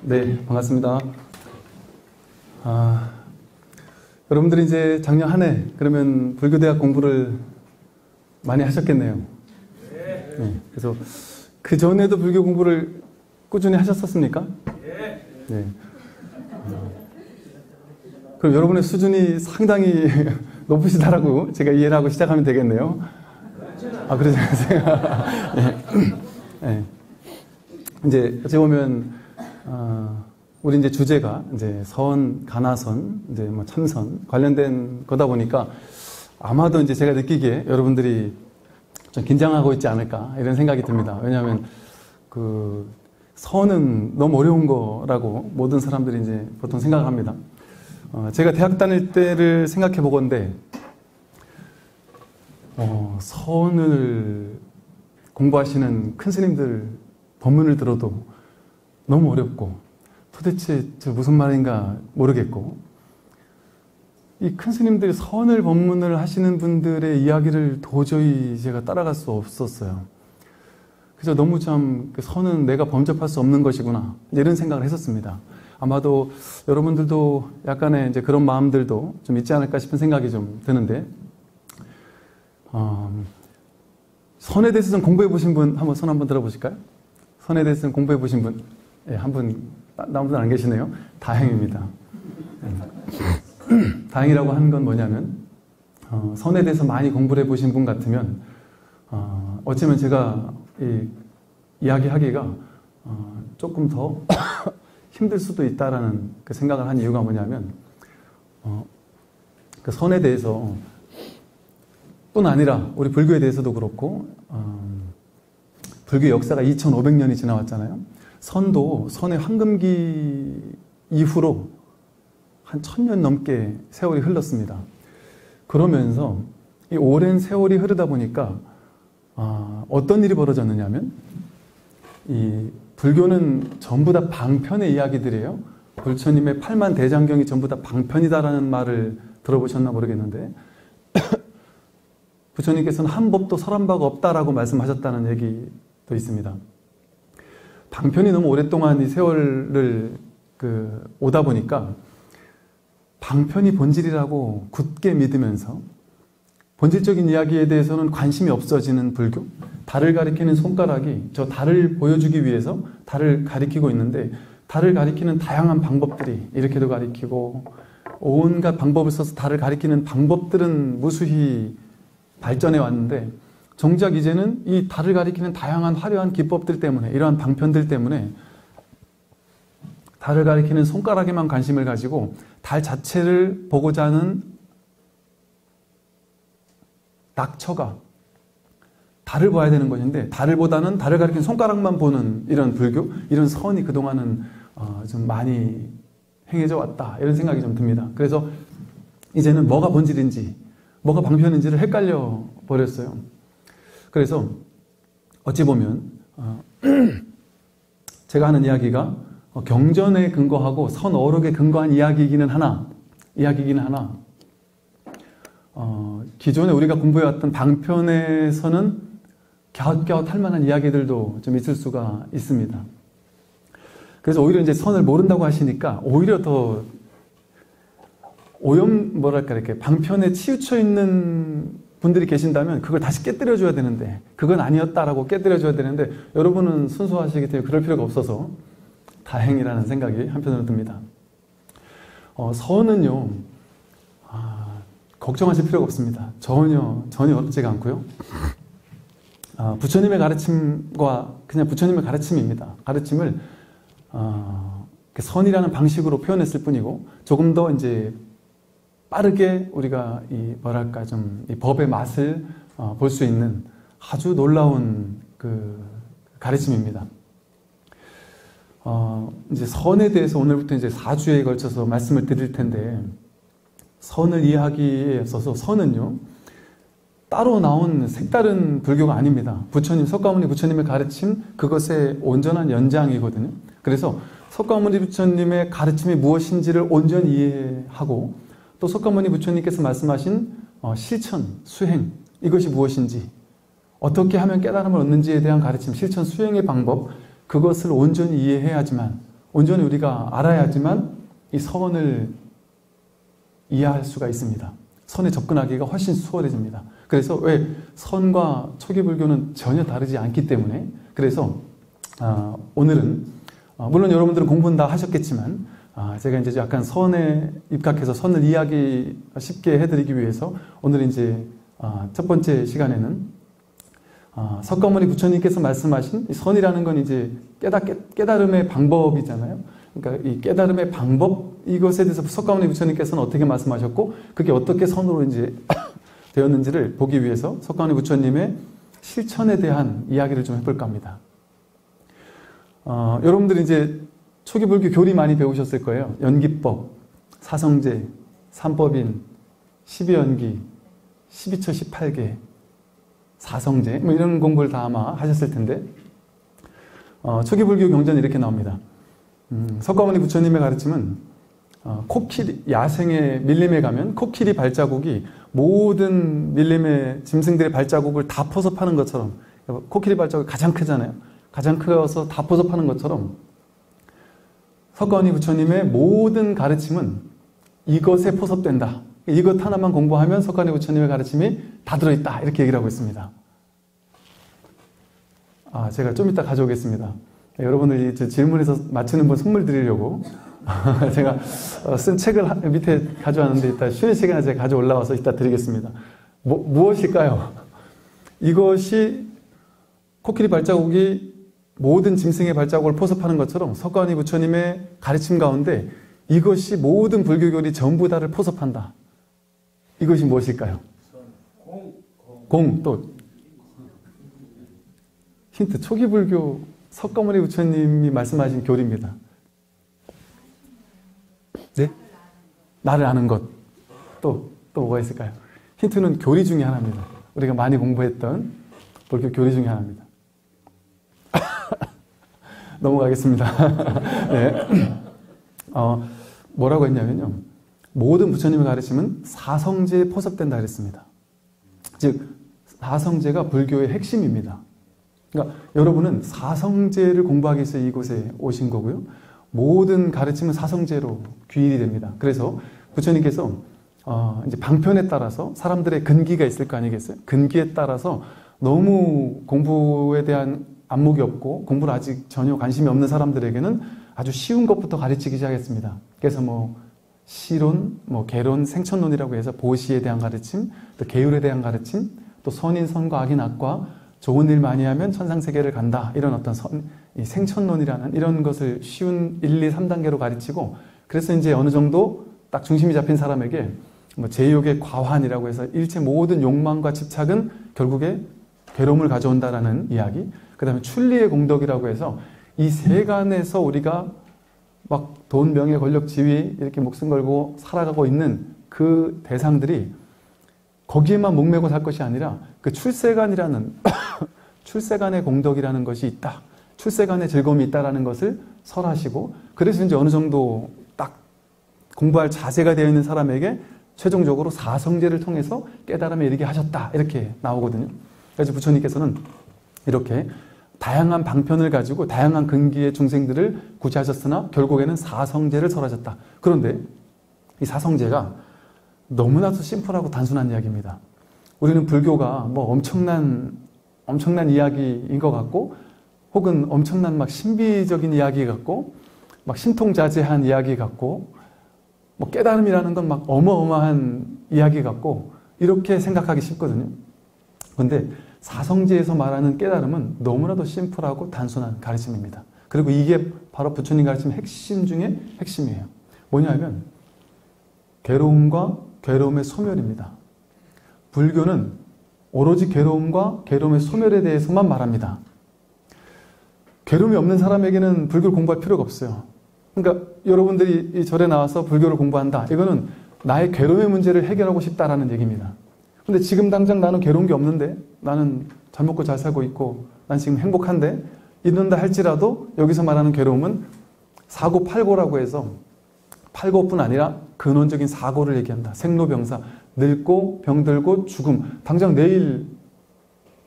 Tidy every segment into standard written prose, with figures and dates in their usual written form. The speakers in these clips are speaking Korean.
네, 반갑습니다. 여러분들이 이제 작년 한 해 그러면 불교대학 공부를 많이 하셨겠네요. 네, 그래서 그 전에도 불교 공부를 꾸준히 하셨었습니까? 네. 그럼 여러분의 수준이 상당히 높으시다라고 제가 이해를 하고 시작하면 되겠네요. 그러지 마세요. 네. 이제 어찌 보면 우리 이제 주제가 이제 선, 가나선, 이제 뭐 참선 관련된 거다 보니까 아마도 이제 제가 느끼기에 여러분들이 좀 긴장하고 있지 않을까 이런 생각이 듭니다. 왜냐하면 그 선은 너무 어려운 거라고 모든 사람들이 이제 보통 생각합니다. 제가 대학 다닐 때를 생각해 보건데 선을 공부하시는 큰 스님들 법문을 들어도 너무 어렵고 도대체 저 무슨 말인가 모르겠고 이 큰 스님들이 선을 법문을 하시는 분들의 이야기를 도저히 제가 따라갈 수 없었어요. 그래서 너무 참 선은 내가 범접할 수 없는 것이구나 이런 생각을 했었습니다. 아마도 여러분들도 약간의 이제 그런 마음들도 좀 있지 않을까 싶은 생각이 좀 드는데 선에 대해서 좀 공부해 보신 분 한번 손 한번 들어보실까요? 선에 대해서 좀 공부해 보신 분? 예, 한 분, 아무도 안 계시네요. 다행입니다. 다행이라고 하는 건 뭐냐면 선에 대해서 많이 공부를 해보신 분 같으면 어쩌면 제가 이야기하기가 조금 더 힘들 수도 있다라는 그 생각을 한 이유가 뭐냐면 그 선에 대해서 뿐 아니라 우리 불교에 대해서도 그렇고 불교 역사가 2500년이 지나왔잖아요. 선도 선의 황금기 이후로 한 1000년 넘게 세월이 흘렀습니다. 그러면서 이 오랜 세월이 흐르다 보니까 어떤 일이 벌어졌느냐면 이 불교는 전부 다 방편의 이야기들이에요. 부처님의 8만 대장경이 전부 다 방편이다라는 말을 들어보셨나 모르겠는데 부처님께서는 한 법도 설한 바가 없다라고 말씀하셨다는 얘기도 있습니다. 방편이 너무 오랫동안 이 세월을 오다 보니까 방편이 본질이라고 굳게 믿으면서 본질적인 이야기에 대해서는 관심이 없어지는 불교, 달을 가리키는 손가락이 저 달을 보여주기 위해서 달을 가리키고 있는데 달을 가리키는 다양한 방법들이 이렇게도 가리키고 온갖 방법을 써서 달을 가리키는 방법들은 무수히 발전해 왔는데 정작 이제는 이 달을 가리키는 다양한 화려한 기법들 때문에 이러한 방편들 때문에 달을 가리키는 손가락에만 관심을 가지고 달 자체를 보고자 하는 낙처가 달을 봐야 되는 것인데 달을보다는 달을 가리키는 손가락만 보는 이런 불교, 이런 선이 그동안은 좀 많이 행해져 왔다 이런 생각이 좀 듭니다. 그래서 이제는 뭐가 본질인지 뭐가 방편인지를 헷갈려 버렸어요. 그래서 어찌 보면 제가 하는 이야기가 경전에 근거하고 선어록에 근거한 이야기이기는 하나 기존에 우리가 공부해왔던 방편에서는 갸웃갸웃 할 만한 이야기들도 좀 있을 수가 있습니다. 그래서 오히려 이제 선을 모른다고 하시니까 오히려 더 이렇게 방편에 치우쳐 있는 분들이 계신다면 그걸 다시 깨뜨려줘야 되는데 그건 아니었다라고 깨뜨려줘야 되는데 여러분은 순수하시기 때문에 그럴 필요가 없어서 다행이라는 생각이 한편으로 듭니다. 선은요 걱정하실 필요가 없습니다. 전혀 어렵지가 않고요. 부처님의 가르침과 그냥 부처님의 가르침입니다. 가르침을 선이라는 방식으로 표현했을 뿐이고 조금 더 이제 빠르게 우리가 이 법의 맛을 볼 수 있는 아주 놀라운 그 가르침입니다. 이제 선에 대해서 오늘부터 이제 4주에 걸쳐서 말씀을 드릴 텐데 선을 이해하기에 앞서서 선은요 따로 나온 색다른 불교가 아닙니다. 부처님, 석가모니 부처님의 가르침 그것의 온전한 연장이거든요. 그래서 석가모니 부처님의 가르침이 무엇인지를 온전히 이해하고 또 석가모니 부처님께서 말씀하신 실천, 수행 이것이 무엇인지 어떻게 하면 깨달음을 얻는지에 대한 가르침, 실천, 수행의 방법 그것을 온전히 이해해야지만 온전히 우리가 알아야지만 이 선을 이해할 수가 있습니다. 선에 접근하기가 훨씬 수월해집니다. 그래서 왜 선과 초기 불교는 전혀 다르지 않기 때문에 그래서 오늘은 물론 여러분들은 공부는 다 하셨겠지만 제가 이제 약간 선에 입각해서 선을 이해하기 쉽게 해드리기 위해서 오늘 이제 첫 번째 시간에는 석가모니 부처님께서 말씀하신 이 선이라는 건 이제 깨달음의 방법이잖아요. 그러니까 이 깨달음의 방법 이것에 대해서 석가모니 부처님께서는 어떻게 말씀하셨고 그게 어떻게 선으로 이제 되었는지를 보기 위해서 석가모니 부처님의 실천에 대한 이야기를 좀 해볼까 합니다. 여러분들이 이제 초기 불교 교리 많이 배우셨을 거예요. 연기법, 사성제, 삼법인, 12연기, 12처 18개, 사성제 뭐 이런 공부를 다 아마 하셨을 텐데 초기 불교 경전이 이렇게 나옵니다. 석가모니 부처님의 가르침은 코끼리, 야생의 밀림에 가면 코끼리 발자국이 모든 밀림의 짐승들의 발자국을 다 포섭하는 것처럼 코끼리 발자국이 가장 크잖아요. 가장 커서 다 포섭하는 것처럼 석가모니 부처님의 모든 가르침은 이것에 포섭된다. 이것 하나만 공부하면 석가모니 부처님의 가르침이 다 들어있다. 이렇게 얘기를 하고 있습니다. 제가 좀 이따 가져오겠습니다. 여러분들이 질문에서 맞추는 분 선물 드리려고 제가 쓴 책을 밑에 가져왔는데 이따 쉬는 시간에 제가 가져 올라와서 이따 드리겠습니다. 무엇일까요? 이것이 코끼리 발자국이 모든 짐승의 발자국을 포섭하는 것처럼 석가모니 부처님의 가르침 가운데 이것이 모든 불교교리 전부 다를 포섭한다. 이것이 무엇일까요? 또 힌트, 초기 불교 석가모니 부처님이 말씀하신 교리입니다. 네? 나를 아는 것. 또 뭐가 있을까요? 힌트는 교리 중에 하나입니다. 우리가 많이 공부했던 불교 교리 중에 하나입니다. 넘어가겠습니다. 네. 뭐라고 했냐면요. 모든 부처님의 가르침은 사성제에 포섭된다 그랬습니다. 즉 사성제가 불교의 핵심입니다. 그러니까 여러분은 사성제를 공부하기 위해서 이곳에 오신 거고요. 모든 가르침은 사성제로 귀일이 됩니다. 그래서 부처님께서 이제 방편에 따라서 사람들의 근기가 있을 거 아니겠어요? 근기에 따라서 너무 공부에 대한 안목이 없고 공부를 아직 전혀 관심이 없는 사람들에게는 아주 쉬운 것부터 가르치기 시작했습니다. 그래서 시론, 개론, 생천론이라고 해서 보시에 대한 가르침, 또 계율에 대한 가르침, 또 선인, 선과 악인, 악과 좋은 일 많이 하면 천상세계를 간다. 이런 어떤 이 생천론이라는 이런 것을 쉬운 1, 2, 3단계로 가르치고 그래서 이제 어느 정도 딱 중심이 잡힌 사람에게 제욕의 과환이라고 해서 일체 모든 욕망과 집착은 결국에 괴로움을 가져온다라는 이야기. 그 다음에 출리의 공덕이라고 해서 이 세간에서 우리가 막 돈, 명예, 권력, 지위 이렇게 목숨 걸고 살아가고 있는 그 대상들이 거기에만 목매고 살 것이 아니라 그 출세간이라는 출세간의 공덕이라는 것이 있다. 출세간의 즐거움이 있다라는 것을 설하시고 그래서 이제 어느 정도 딱 공부할 자세가 되어 있는 사람에게 최종적으로 사성제를 통해서 깨달음에 이르게 하셨다. 이렇게 나오거든요. 그래서 부처님께서는 이렇게 다양한 방편을 가지고 다양한 근기의 중생들을 구제하셨으나 결국에는 사성제를 설하셨다. 그런데 이 사성제가 너무나도 심플하고 단순한 이야기입니다. 우리는 불교가 엄청난 이야기인 것 같고 혹은 엄청난 신비적인 이야기 같고 신통자제한 이야기 같고 깨달음이라는 건 어마어마한 이야기 같고 이렇게 생각하기 쉽거든요. 그런데 사성제에서 말하는 깨달음은 너무나도 심플하고 단순한 가르침입니다. 그리고 이게 바로 부처님 가르침 핵심 중에 핵심이에요. 뭐냐면 괴로움과 괴로움의 소멸입니다. 불교는 오로지 괴로움과 괴로움의 소멸에 대해서만 말합니다. 괴로움이 없는 사람에게는 불교를 공부할 필요가 없어요. 그러니까 여러분들이 이 절에 나와서 불교를 공부한다. 이거는 나의 괴로움의 문제를 해결하고 싶다라는 얘기입니다. 근데 지금 당장 나는 괴로운 게 없는데 나는 잘 먹고 잘 살고 있고 난 지금 행복한데 이런다 할지라도 여기서 말하는 괴로움은 사고 팔고라고 해서 팔고뿐 아니라 근원적인 사고를 얘기한다. 생로병사, 늙고 병들고 죽음. 당장 내일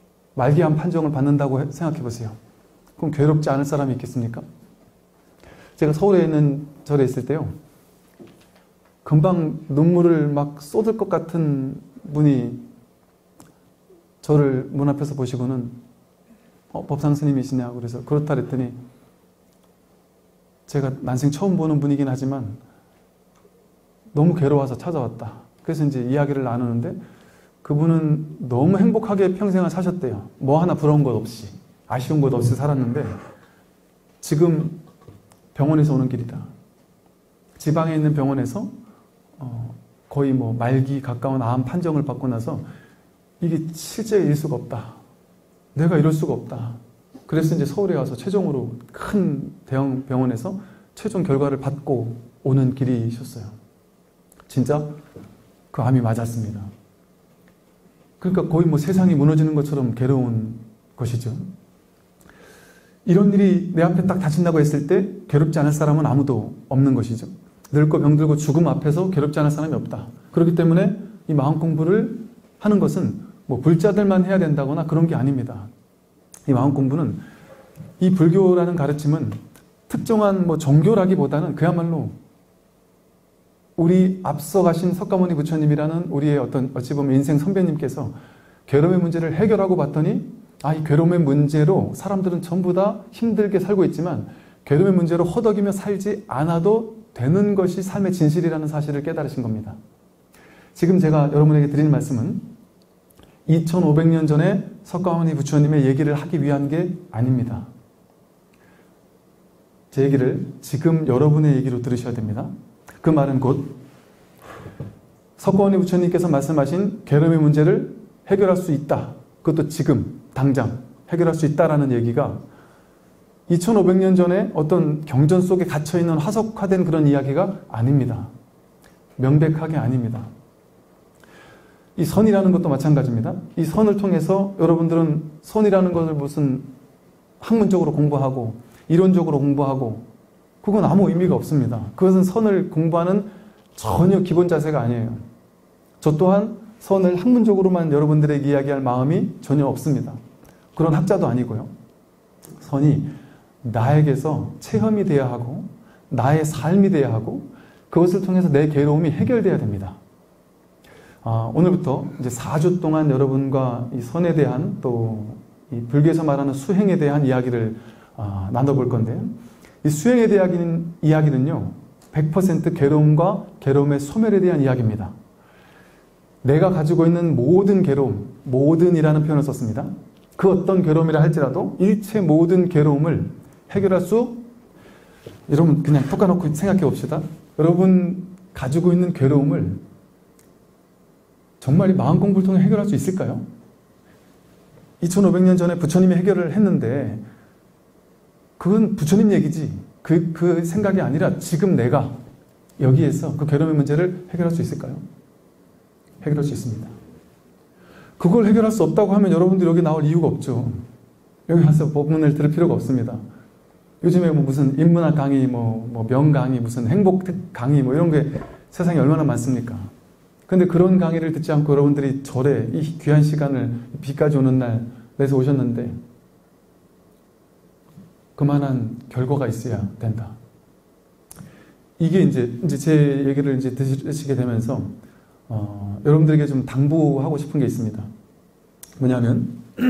말기암 판정을 받는다고 생각해 보세요. 그럼 괴롭지 않을 사람이 있겠습니까? 제가 서울에 있는 절에 있을 때요, 금방 눈물을 막 쏟을 것 같은 분이 저를 문 앞에서 보시고는 법상 스님이시냐고 그래서 그렇다 그랬더니, 제가 난생 처음 보는 분이긴 하지만 너무 괴로워서 찾아왔다. 그래서 이제 이야기를 나누는데, 그분은 너무 행복하게 평생을 사셨대요. 뭐 하나 부러운 것 없이, 아쉬운 것 없이 살았는데 지금 병원에서 오는 길이다. 지방에 있는 병원에서 거의 뭐 말기 가까운 암 판정을 받고 나서 이게 실제 일 수가 없다. 내가 이럴 수가 없다. 그래서 이제 서울에 와서 최종으로 큰 대형 병원에서 최종 결과를 받고 오는 길이셨어요. 진짜 그 암이 맞았습니다. 그러니까 거의 뭐 세상이 무너지는 것처럼 괴로운 것이죠. 이런 일이 내 앞에 딱 닥친다고 했을 때 괴롭지 않을 사람은 아무도 없는 것이죠. 늙고 병들고 죽음 앞에서 괴롭지 않을 사람이 없다. 그렇기 때문에 이 마음 공부를 하는 것은 뭐 불자들만 해야 된다거나 그런 게 아닙니다. 이 마음 공부는, 이 불교라는 가르침은 특정한 뭐 종교라기보다는 그야말로 우리 앞서 가신 석가모니 부처님이라는 우리의 어찌 보면 인생 선배님께서 괴로움의 문제를 해결하고 봤더니, 이 괴로움의 문제로 사람들은 전부 다 힘들게 살고 있지만 괴로움의 문제로 허덕이며 살지 않아도 되는 것이 삶의 진실이라는 사실을 깨달으신 겁니다. 지금 제가 여러분에게 드리는 말씀은 2500년 전에 석가모니 부처님의 얘기를 하기 위한 게 아닙니다. 제 얘기를 지금 여러분의 얘기로 들으셔야 됩니다. 그 말은 곧 석가모니 부처님께서 말씀하신 괴로움의 문제를 해결할 수 있다. 그것도 지금 당장 해결할 수 있다라는 얘기가 2500년 전에 어떤 경전 속에 갇혀있는 화석화된 그런 이야기가 아닙니다. 명백하게 아닙니다. 이 선이라는 것도 마찬가지입니다. 이 선을 통해서 여러분들은 선이라는 것을 무슨 학문적으로 공부하고 이론적으로 공부하고 그건 아무 의미가 없습니다. 그것은 선을 공부하는 전혀 기본 자세가 아니에요. 저 또한 선을 학문적으로만 여러분들에게 이야기할 마음이 전혀 없습니다. 그런 학자도 아니고요. 선이 나에게서 체험이 돼야 하고 나의 삶이 돼야 하고 그것을 통해서 내 괴로움이 해결돼야 됩니다. 오늘부터 이제 4주 동안 여러분과 이 선에 대한 또 이 불교에서 말하는 수행에 대한 이야기를 나눠볼 건데요. 이 수행에 대한 이야기는요, 100% 괴로움과 괴로움의 소멸에 대한 이야기입니다. 내가 가지고 있는 모든 괴로움, 모든이라는 표현을 썼습니다. 그 어떤 괴로움이라 할지라도 일체 모든 괴로움을 해결할 수, 여러분 그냥 톡 까놓고 생각해 봅시다. 여러분 가지고 있는 괴로움을 정말 이 마음 공부를 통해 해결할 수 있을까요? 2500년 전에 부처님이 해결을 했는데 그건 부처님 얘기지 그 생각이 아니라 지금 내가 여기에서 그 괴로움의 문제를 해결할 수 있을까요? 해결할 수 있습니다. 그걸 해결할 수 없다고 하면 여러분들 여기 나올 이유가 없죠. 여기 와서 법문을 들을 필요가 없습니다. 요즘에 뭐 무슨 인문학 강의, 뭐 명강의, 무슨 행복 강의 뭐 이런 게 세상에 얼마나 많습니까? 근데 그런 강의를 듣지 않고 여러분들이 절에 이 귀한 시간을 비까지 오는 날 내서 오셨는데 그만한 결과가 있어야 된다. 이게 이제 제 얘기를 이제 들으시게 되면서 여러분들에게 좀 당부하고 싶은 게 있습니다. 뭐냐면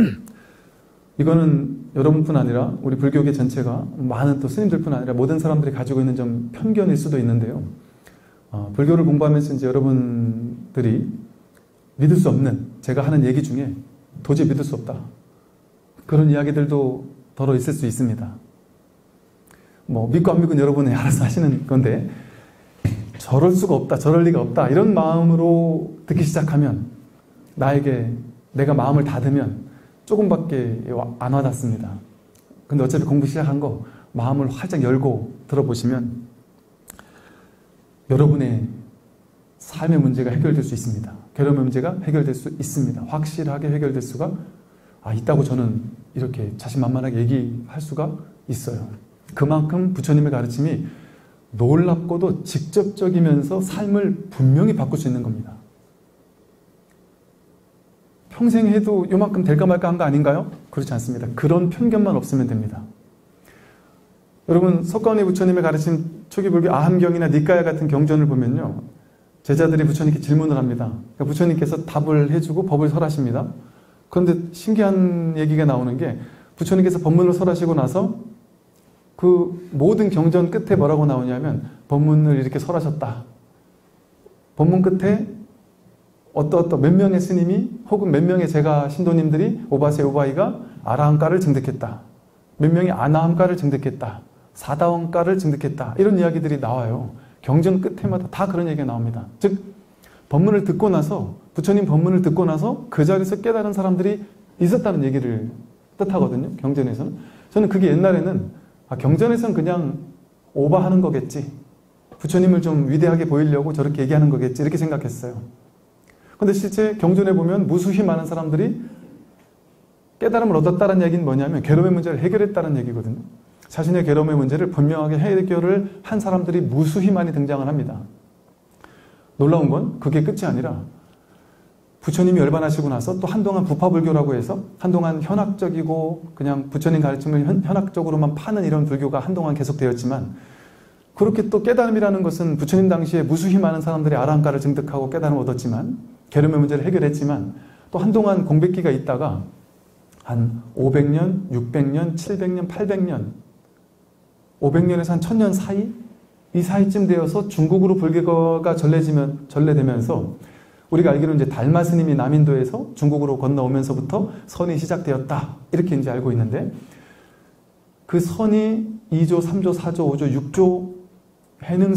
이거는 여러분뿐 아니라 우리 불교계 전체가 많은 또 스님들뿐 아니라 모든 사람들이 가지고 있는 좀 편견일 수도 있는데요. 불교를 공부하면서 이제 여러분들이 믿을 수 없는 제가 하는 얘기 중에 도저히 믿을 수 없다. 그런 이야기들도 더러 있을 수 있습니다. 뭐 믿고 안 믿고는 여러분이 알아서 하시는 건데 저럴 수가 없다, 저럴 리가 없다 이런 마음으로 듣기 시작하면 나에게 내가 마음을 닫으면 조금밖에 안 와닿습니다. 근데 어차피 공부 시작한 거 마음을 활짝 열고 들어보시면 여러분의 삶의 문제가 해결될 수 있습니다. 괴로움의 문제가 해결될 수 있습니다. 확실하게 해결될 수가 있다고 저는 이렇게 자신만만하게 얘기할 수가 있어요. 그만큼 부처님의 가르침이 놀랍고도 직접적이면서 삶을 분명히 바꿀 수 있는 겁니다. 평생 해도 요만큼 될까 말까 한 거 아닌가요? 그렇지 않습니다. 그런 편견만 없으면 됩니다. 여러분 석가모니 부처님의 가르친 초기 불교 아함경이나 니까야 같은 경전을 보면요, 제자들이 부처님께 질문을 합니다. 그러니까 부처님께서 답을 해주고 법을 설하십니다. 그런데 신기한 얘기가 나오는 게, 부처님께서 법문을 설하시고 나서 그 모든 경전 끝에 뭐라고 나오냐면, 법문을 이렇게 설하셨다. 법문 끝에 어떤 몇 명의 스님이 혹은 몇 명의 제가 신도님들이 오바세 오바이가 아라함가를 증득했다. 몇 명이 아나함가를 증득했다. 사다원가를 증득했다. 이런 이야기들이 나와요. 경전 끝에마다 다 그런 얘기가 나옵니다. 즉 법문을 듣고 나서, 부처님 법문을 듣고 나서 그 자리에서 깨달은 사람들이 있었다는 얘기를 뜻하거든요. 경전에서는. 저는 그게 옛날에는 경전에서는 그냥 오바하는 거겠지, 부처님을 좀 위대하게 보이려고 저렇게 얘기하는 거겠지, 이렇게 생각했어요. 근데 실제 경전에 보면 무수히 많은 사람들이 깨달음을 얻었다는 얘기는 뭐냐면 괴로움의 문제를 해결했다는 얘기거든요. 자신의 괴로움의 문제를 분명하게 해결을 한 사람들이 무수히 많이 등장을 합니다. 놀라운 건 그게 끝이 아니라, 부처님이 열반하시고 나서 또 한동안 부파불교라고 해서 한동안 현학적이고 그냥 부처님 가르침을 현학적으로만 파는 이런 불교가 한동안 계속되었지만, 그렇게 또 깨달음이라는 것은 부처님 당시에 무수히 많은 사람들이 아라함가를 증득하고 깨달음을 얻었지만, 괴로움의 문제를 해결했지만, 또 한동안 공백기가 있다가 한 500년, 600년, 700년, 800년, 500년에서 한 1000년 사이? 이 사이쯤 되어서 중국으로 불교가 전래되면서 우리가 알기로 이제 달마 스님이 남인도에서 중국으로 건너오면서부터 선이 시작되었다, 이렇게 이제 알고 있는데, 그 선이 2조, 3조, 4조, 5조, 6조 해능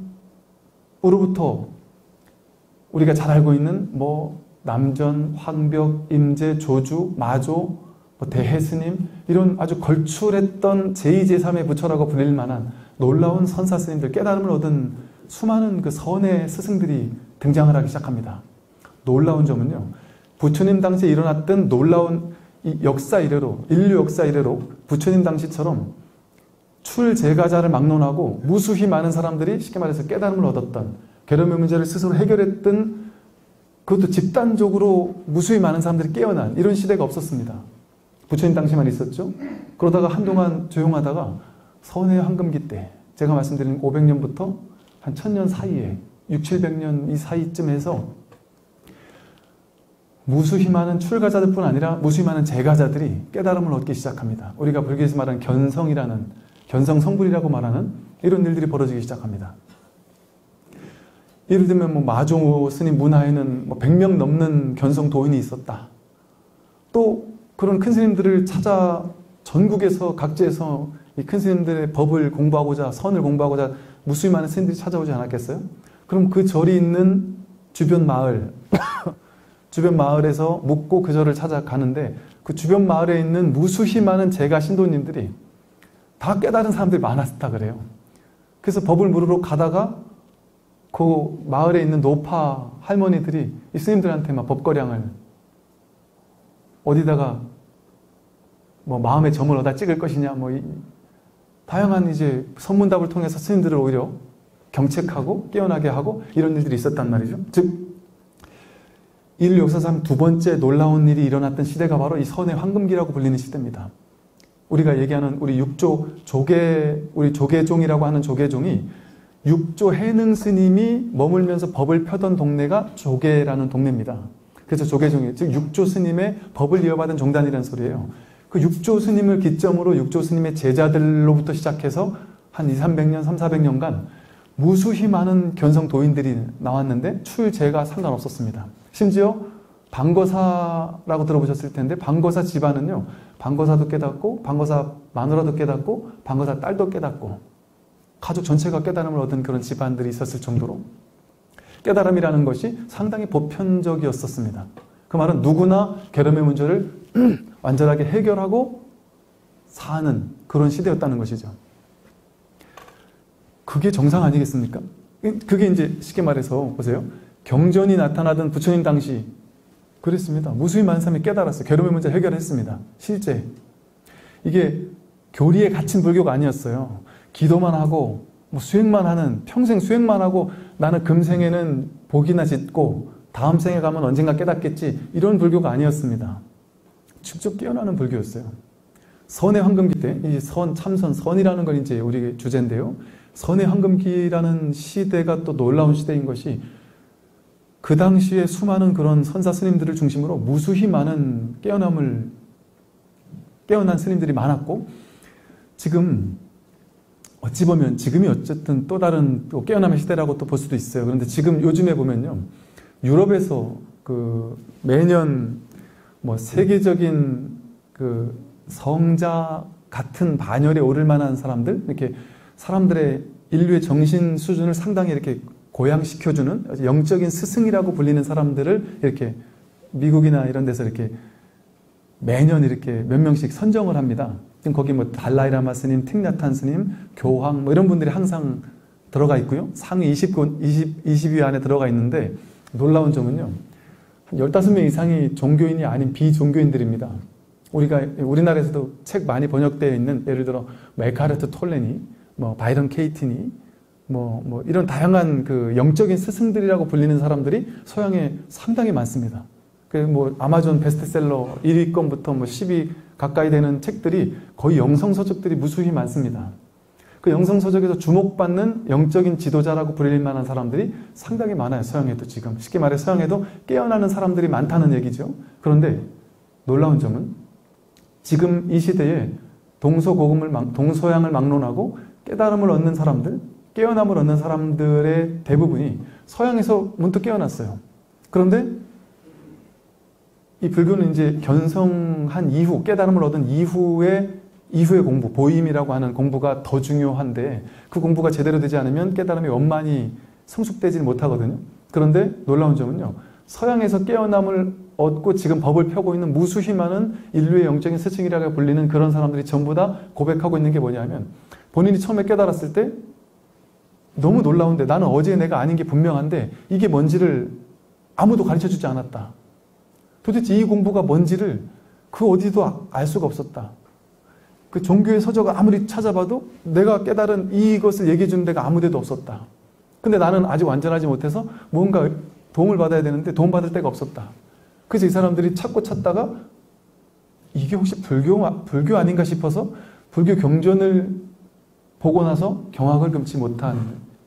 스님으로부터 우리가 잘 알고 있는 남전, 황벽, 임재, 조주, 마조, 대해 스님, 이런 아주 걸출했던 제2, 제3의 부처라고 불릴 만한 놀라운 선사 스님들, 깨달음을 얻은 수많은 그 선의 스승들이 등장을 하기 시작합니다. 놀라운 점은요, 부처님 당시에 일어났던 놀라운 이 역사 이래로, 인류 역사 이래로 부처님 당시처럼 출제가자를 막론하고 무수히 많은 사람들이 쉽게 말해서 깨달음을 얻었던, 괴로움의 문제를 스스로 해결했던, 그것도 집단적으로 무수히 많은 사람들이 깨어난 이런 시대가 없었습니다. 부처님 당시만 있었죠. 그러다가 한동안 조용하다가 선의 황금기 때, 제가 말씀드린 500년부터 한 1000년 사이에 6, 700년 이 사이쯤에서 무수히 많은 출가자들뿐 아니라 무수히 많은 제가자들이 깨달음을 얻기 시작합니다. 우리가 불교에서 말하는 견성이라는, 견성 성불이라고 말하는 이런 일들이 벌어지기 시작합니다. 예를 들면 마종 스님 문화에는 100명 넘는 견성 도인이 있었다. 또 그런 큰 스님들을 찾아 전국에서 각지에서 이 큰 스님들의 법을 공부하고자, 선을 공부하고자 무수히 많은 스님들이 찾아오지 않았겠어요? 그럼 그 절이 있는 주변 마을 주변 마을에서 묵고 그 절을 찾아가는데, 그 주변 마을에 있는 무수히 많은 제가 신도님들이 다 깨달은 사람들이 많았다 그래요. 그래서 법을 물으러 가다가 그 마을에 있는 노파 할머니들이 이 스님들한테 막 법거량을 어디다가 마음의 점을 어디다 찍을 것이냐, 다양한 이제 선문답을 통해서 스님들을 오히려 경책하고 깨어나게 하고 이런 일들이 있었단 말이죠. 즉 인류 역사상 두 번째 놀라운 일이 일어났던 시대가 바로 이 선의 황금기라고 불리는 시대입니다. 우리가 얘기하는 우리 우리 조계종이라고 하는 조계종이, 육조 해능 스님이 머물면서 법을 펴던 동네가 조계라는 동네입니다. 그래서 조계종이, 즉 육조 스님의 법을 이어받은 종단이라는 소리예요. 그 육조 스님을 기점으로 육조 스님의 제자들로부터 시작해서 한 200, 300년, 400년간 무수히 많은 견성 도인들이 나왔는데 출제가 상관없었습니다. 심지어 방거사라고 들어보셨을 텐데, 방거사 집안은요, 방거사도 깨닫고 방거사 마누라도 깨닫고 방거사 딸도 깨닫고 가족 전체가 깨달음을 얻은 그런 집안들이 있었을 정도로 깨달음이라는 것이 상당히 보편적이었었습니다. 그 말은 누구나 괴로움의 문제를 완전하게 해결하고 사는 그런 시대였다는 것이죠. 그게 정상 아니겠습니까? 그게 이제 쉽게 말해서 보세요. 경전이 나타나던 부처님 당시 그랬습니다. 무수히 많은 사람이 깨달았어요. 괴로움의 문제를 해결했습니다. 실제 이게 교리에 갇힌 불교가 아니었어요. 기도만 하고 수행만 하는, 평생 수행만 하고 나는 금생에는 복이나 짓고 다음 생에 가면 언젠가 깨닫겠지, 이런 불교가 아니었습니다. 직접 깨어나는 불교였어요. 선의 황금기 때, 이 참선, 선이라는 건 이제 우리 주제인데요. 선의 황금기라는 시대가 또 놀라운 시대인 것이 그 당시에 수많은 그런 선사 스님들을 중심으로 무수히 많은 깨어난 스님들이 많았고, 지금 어찌 보면 지금이 어쨌든 또 다른 또 깨어남의 시대라고 또 볼 수도 있어요. 그런데 지금 요즘에 보면요, 유럽에서 그 매년 뭐 세계적인 그 성자 같은 반열에 오를 만한 사람들, 이렇게 사람들의 인류의 정신 수준을 상당히 이렇게 고양시켜주는 영적인 스승이라고 불리는 사람들을 이렇게 미국이나 이런 데서 이렇게 매년 이렇게 몇 명씩 선정을 합니다. 지금 거기 뭐 달라이라마 스님, 틱나탄 스님, 교황 뭐 이런 분들이 항상 들어가 있고요. 상위 20위 안에 들어가 있는데 놀라운 점은요, 한 15명 이상이 종교인이 아닌 비종교인들입니다. 우리나라에서도 책 많이 번역되어 있는, 예를 들어 에카르트 톨레니, 뭐 바이런 케이티니, 뭐 이런 다양한 그 영적인 스승들이라고 불리는 사람들이 서양에 상당히 많습니다. 그 뭐 아마존 베스트셀러 1위권부터 뭐 10위 가까이 되는 책들이 거의 영성서적들이 무수히 많습니다. 그 영성서적에서 주목받는 영적인 지도자라고 불릴 만한 사람들이 상당히 많아요. 서양에도 지금. 쉽게 말해 서양에도 깨어나는 사람들이 많다는 얘기죠. 그런데 놀라운 점은 지금 이 시대에 동서양을 막론하고 깨달음을 얻는 사람들, 깨어남을 얻는 사람들의 대부분이 서양에서 문득 깨어났어요. 그런데 이 불교는 이제 견성한 이후, 깨달음을 얻은 이후의 공부, 보임이라고 하는 공부가 더 중요한데, 그 공부가 제대로 되지 않으면 깨달음이 원만히 성숙되지 못하거든요. 그런데 놀라운 점은요, 서양에서 깨어남을 얻고 지금 법을 펴고 있는 무수히 많은 인류의 영적인 스승이라고 불리는 그런 사람들이 전부 다 고백하고 있는 게 뭐냐면, 본인이 처음에 깨달았을 때 너무 놀라운데, 나는 어제 내가 아닌 게 분명한데 이게 뭔지를 아무도 가르쳐주지 않았다. 도대체 이 공부가 뭔지를 그 어디도 알 수가 없었다. 그 종교의 서적을 아무리 찾아봐도 내가 깨달은 이것을 얘기해 주는 데가 아무 데도 없었다. 근데 나는 아직 완전하지 못해서 뭔가 도움을 받아야 되는데 도움받을 데가 없었다. 그래서 이 사람들이 찾다가 이게 혹시 불교 아닌가 싶어서 불교 경전을 보고 나서 경악을 금치 못한,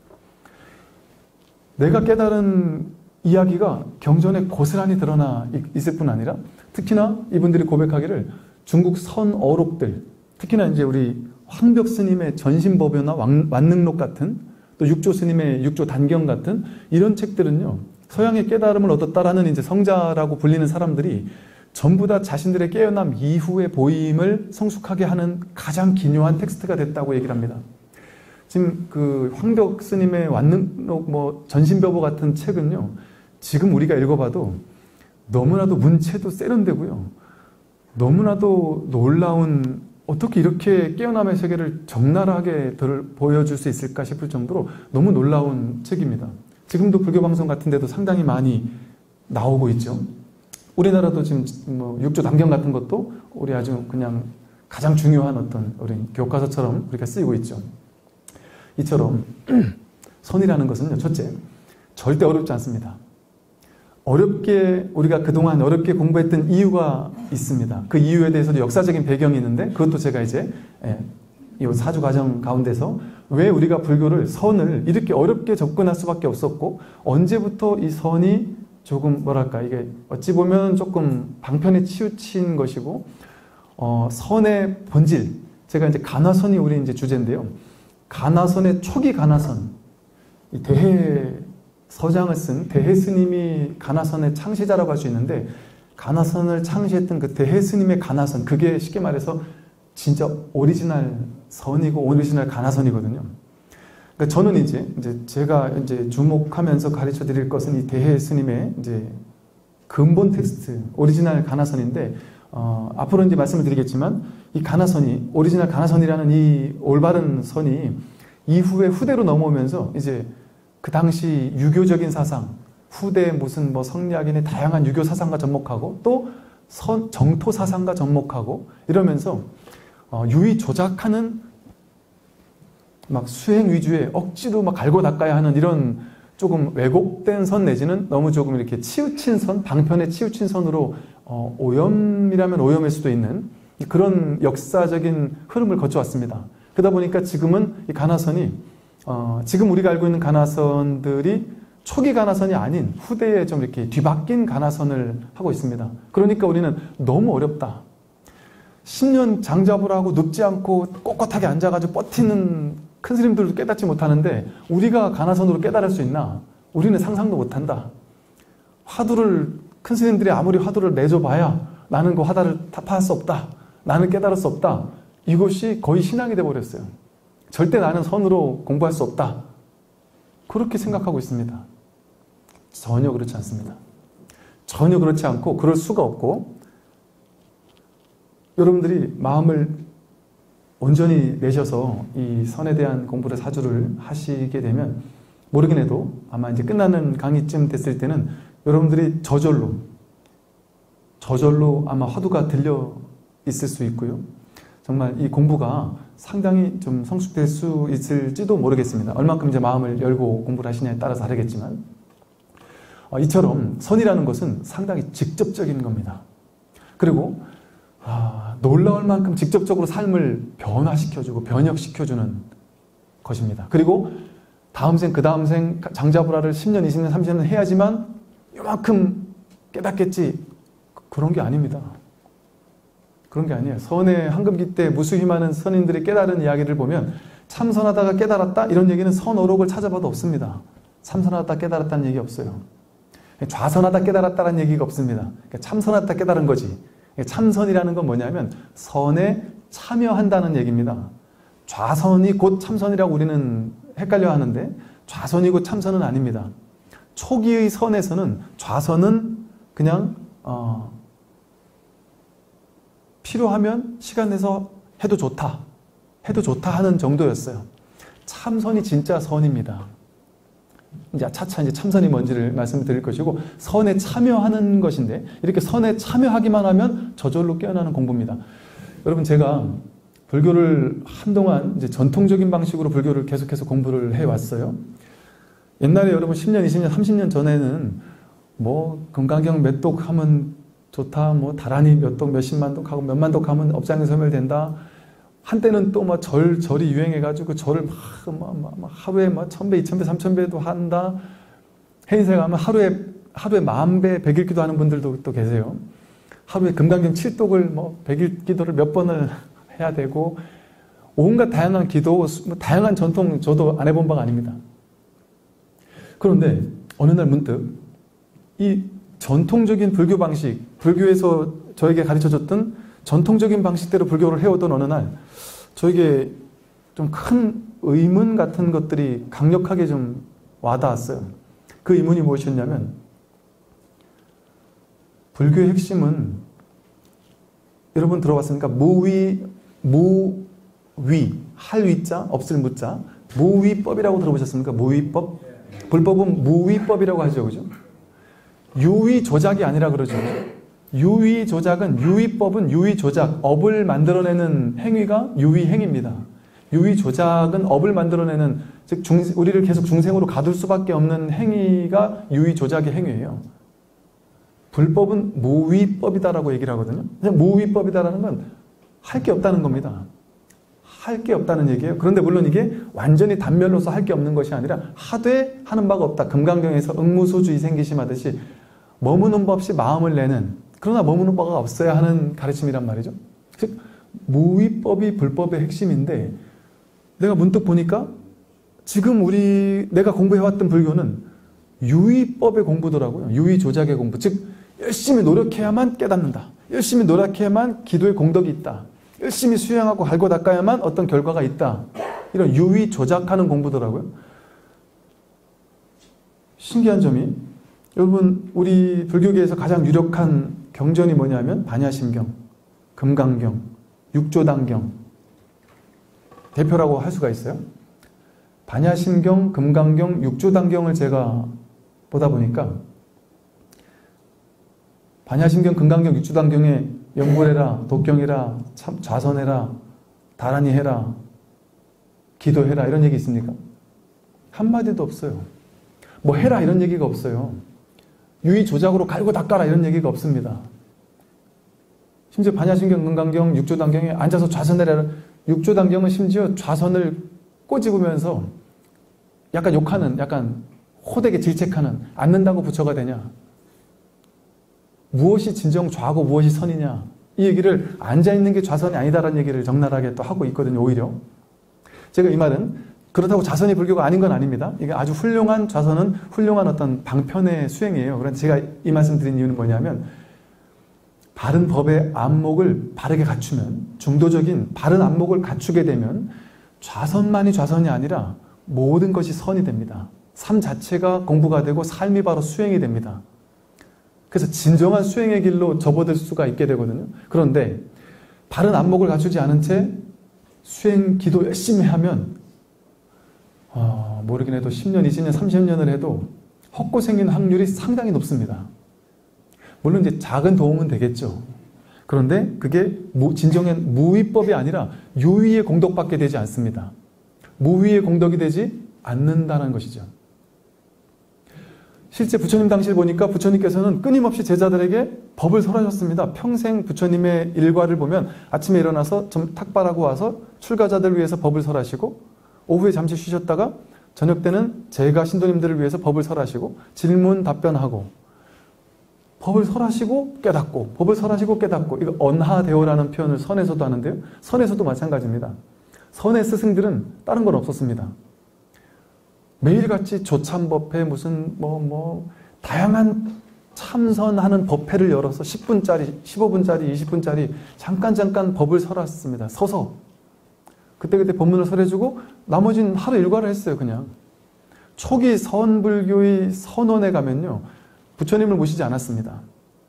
내가 깨달은 이야기가 경전에 고스란히 드러나 있을 뿐 아니라, 특히나 이분들이 고백하기를 중국 선어록들, 특히나 이제 우리 황벽 스님의 전신법요나 완능록 같은, 또 육조 스님의 육조 단경 같은 이런 책들은요, 서양의 깨달음을 얻었다라는 이제 성자라고 불리는 사람들이 전부 다 자신들의 깨어남 이후의 보임을 성숙하게 하는 가장 기묘한 텍스트가 됐다고 얘기를 합니다. 지금 그 황벽 스님의 완능록, 뭐 전신법요 같은 책은요, 지금 우리가 읽어봐도 너무나도 문체도 세련되고요, 너무나도 놀라운, 어떻게 이렇게 깨어남의 세계를 적나라하게 보여줄 수 있을까 싶을 정도로 너무 놀라운 책입니다. 지금도 불교방송 같은 데도 상당히 많이 나오고 있죠. 우리나라도 지금 뭐 육조 단경 같은 것도 우리 아주 그냥 가장 중요한 어떤 우리 교과서처럼 우리가 쓰이고 있죠. 이처럼 선이라는 것은요, 첫째, 절대 어렵지 않습니다. 우리가 그동안 어렵게 공부했던 이유가 있습니다. 그 이유에 대해서도 역사적인 배경이 있는데, 그것도 제가 이제 이 사주 과정 가운데서 왜 우리가 불교를, 선을 이렇게 어렵게 접근할 수밖에 없었고, 언제부터 이 선이 조금 뭐랄까, 이게 어찌 보면 조금 방편에 치우친 것이고, 선의 본질, 제가 이제 가나선이 우리 이제 주제인데요. 가나선의 초기 가나선, 이 서장을 쓴 대해 스님이 가나선의 창시자라고 할 수 있는데, 가나선을 창시했던 그 대해 스님의 가나선, 그게 쉽게 말해서 진짜 오리지널 선이고 오리지널 가나선이거든요. 그러니까 저는 이제 제가 이제 주목하면서 가르쳐 드릴 것은 이 대해 스님의 이제 근본 텍스트, 오리지널 가나선인데, 앞으로 이제 말씀을 드리겠지만, 이 가나선이, 오리지널 가나선이라는 이 올바른 선이 이후에 후대로 넘어오면서 이제 그 당시 유교적인 사상, 후대 무슨 뭐 성리학인의 다양한 유교 사상과 접목하고, 또 정토 사상과 접목하고 이러면서 유의 조작하는 막 수행 위주의 억지로 막 갈고 닦아야 하는 이런 조금 왜곡된 선, 내지는 너무 조금 이렇게 치우친 선, 방편에 치우친 선으로 오염이라면 오염일 수도 있는 그런 역사적인 흐름을 거쳐왔습니다. 그러다 보니까 지금은 이 가나선이 지금 우리가 알고 있는 가나선들이 초기 가나선이 아닌 후대에 좀 이렇게 뒤바뀐 가나선을 하고 있습니다. 그러니까 우리는 너무 어렵다. 10년 장잡을 하고 눕지 않고 꼿꼿하게 앉아가지고 버티는 큰 스님들도 깨닫지 못하는데 우리가 가나선으로 깨달을 수 있나? 우리는 상상도 못한다. 큰 스님들이 아무리 화두를 내줘봐야 나는 그 화두를 타파할 수 없다. 나는 깨달을 수 없다. 이것이 거의 신앙이 돼버렸어요. 절대 나는 선으로 공부할 수 없다. 그렇게 생각하고 있습니다. 전혀 그렇지 않습니다. 전혀 그렇지 않고 그럴 수가 없고 여러분들이 마음을 온전히 내셔서 이 선에 대한 공부를 사주를 하시게 되면 모르긴 해도 아마 이제 끝나는 강의쯤 됐을 때는 여러분들이 저절로 아마 화두가 들려 있을 수 있고요. 정말 이 공부가 상당히 좀 성숙될 수 있을지도 모르겠습니다. 얼만큼 이제 마음을 열고 공부를 하시냐에 따라서 다르겠지만 이처럼 선이라는 것은 상당히 직접적인 겁니다. 그리고 놀라울 만큼 직접적으로 삶을 변화시켜주고 변혁시켜주는 것입니다. 그리고 다음 생, 그 다음 생 장자불화를 10년, 20년, 30년 해야지만 이만큼 깨닫겠지. 그런 게 아닙니다. 그런 게 아니에요. 선의 황금기 때 무수히 많은 선인들이 깨달은 이야기를 보면 참선하다가 깨달았다? 이런 얘기는 선어록을 찾아봐도 없습니다. 참선하다 깨달았다는 얘기 없어요. 좌선하다 깨달았다는 얘기가 없습니다. 참선하다 깨달은 거지. 참선이라는 건 뭐냐면 선에 참여한다는 얘기입니다. 좌선이 곧 참선이라고 우리는 헷갈려 하는데 좌선이 곧 참선은 아닙니다. 초기의 선에서는 좌선은 그냥 필요하면 시간 내서 해도 좋다 하는 정도였어요. 참선이 진짜 선입니다. 이제 차차 이제 참선이 뭔지를 말씀드릴 것이고 선에 참여하는 것인데 이렇게 선에 참여하기만 하면 저절로 깨어나는 공부입니다. 여러분 제가 불교를 한동안 이제 전통적인 방식으로 불교를 계속해서 공부를 해왔어요. 옛날에 여러분 10년, 20년, 30년 전에는 뭐 금강경 몇 독 하면 좋다, 뭐 다란이 몇 독, 몇십만 독 하고 몇만 독 하면 업장이 소멸된다. 한때는 또 막 절이 유행해가지고 절을 막 하루에 막 1000배, 2000배, 3000배도 한다. 해인사 가면 하루에 10,000배, 100일 기도하는 분들도 또 계세요. 하루에 금강경 7독을 뭐 100일 기도를 몇 번을 해야 되고 온갖 다양한 기도, 다양한 전통 저도 안 해본 바가 아닙니다. 그런데 어느 날 문득 이 전통적인 불교 방식, 불교에서 저에게 가르쳐줬던 전통적인 방식대로 불교를 해오던 어느 날 저에게 좀 큰 의문 같은 것들이 강력하게 좀 와닿았어요. 그 의문이 무엇이었냐면 불교의 핵심은 여러분 들어봤습니까? 무위, 할위자, 없을 무자, 무위법이라고 들어보셨습니까? 무위법? 불법은 무위법이라고 하죠. 그죠? 유위조작이 아니라 그러죠. 유위조작은, 유위법은 유위조작, 업을 만들어내는 행위가 유위행입니다. 유위조작은 업을 만들어내는, 즉 우리를 계속 중생으로 가둘 수밖에 없는 행위가 유위조작의 행위예요. 불법은 무위법이다라고 얘기를 하거든요. 그냥 무위법이다라는 건 할 게 없다는 겁니다. 할 게 없다는 얘기예요. 그런데 물론 이게 완전히 단멸로서 할 게 없는 것이 아니라 하되 하는 바가 없다. 금강경에서 응무소주 이생기심하듯이 머무는 법 없이 마음을 내는, 그러나 머무는 바가 없어야 하는 가르침이란 말이죠. 즉 무위법이 불법의 핵심인데 내가 문득 보니까 지금 내가 공부해왔던 불교는 유위법의 공부더라고요. 유위조작의 공부. 즉 열심히 노력해야만 깨닫는다. 열심히 노력해야만 기도의 공덕이 있다. 열심히 수행하고 갈고 닦아야만 어떤 결과가 있다. 이런 유위조작하는 공부더라고요. 신기한 점이 여러분 우리 불교계에서 가장 유력한 경전이 뭐냐면 반야심경, 금강경, 육조당경 대표라고 할 수가 있어요. 반야심경, 금강경, 육조당경을 제가 보다 보니까 반야심경, 금강경, 육조당경에 연불해라, 독경해라, 좌선해라, 다란이 해라, 기도해라 이런 얘기 있습니까? 한마디도 없어요. 뭐 해라 이런 얘기가 없어요. 유의조작으로 갈고 닦아라 이런 얘기가 없습니다. 심지어 반야심경 금강경 육조단경에 앉아서 좌선을 해라. 육조단경은 심지어 좌선을 꼬집으면서 약간 욕하는, 약간 호되게 질책하는, 앉는다고 부처가 되냐? 무엇이 진정 좌고 무엇이 선이냐? 이 얘기를 앉아있는 게 좌선이 아니다라는 얘기를 적나라하게 또 하고 있거든요, 오히려. 제가 이 말은 그렇다고 좌선이 불교가 아닌 건 아닙니다. 이게 아주 훌륭한 좌선은 훌륭한 어떤 방편의 수행이에요. 그런데 제가 이 말씀 드린 이유는 뭐냐면, 바른 법의 안목을 바르게 갖추면, 중도적인 바른 안목을 갖추게 되면 좌선만이 좌선이 아니라 모든 것이 선이 됩니다. 삶 자체가 공부가 되고 삶이 바로 수행이 됩니다. 그래서 진정한 수행의 길로 접어들 수가 있게 되거든요. 그런데 바른 안목을 갖추지 않은 채 수행 기도 열심히 하면 모르긴 해도 10년, 20년, 30년을 해도 헛고 생긴 확률이 상당히 높습니다. 물론 이제 작은 도움은 되겠죠. 그런데 그게 진정한 무위법이 아니라 유위의 공덕밖에 되지 않습니다. 무위의 공덕이 되지 않는다는 것이죠. 실제 부처님 당시를 보니까 부처님께서는 끊임없이 제자들에게 법을 설하셨습니다. 평생 부처님의 일과를 보면 아침에 일어나서 좀 탁발하고 와서 출가자들을 위해서 법을 설하시고, 오후에 잠시 쉬셨다가 저녁 때는 제가 신도님들을 위해서 법을 설하시고, 질문 답변하고, 법을 설하시고 깨닫고, 법을 설하시고 깨닫고, 이거 언하대오라는 표현을 선에서도 하는데요. 선에서도 마찬가지입니다. 선의 스승들은 다른 건 없었습니다. 매일같이 조참법회 무슨 다양한 참선하는 법회를 열어서 10분짜리, 15분짜리, 20분짜리 잠깐 법을 설했습니다. 서서. 그때그때 법문을 설해주고 나머지는 하루 일과를 했어요. 그냥. 초기 선불교의 선원에 가면요, 부처님을 모시지 않았습니다.